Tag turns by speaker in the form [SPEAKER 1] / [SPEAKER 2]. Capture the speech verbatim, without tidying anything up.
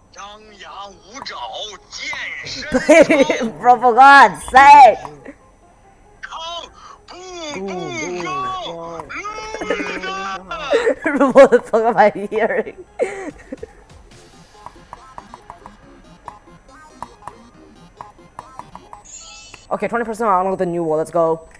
[SPEAKER 1] Bro, for God's sake! What the fuck am I hearing? Okay, twenty percent on with the new wall, let's go.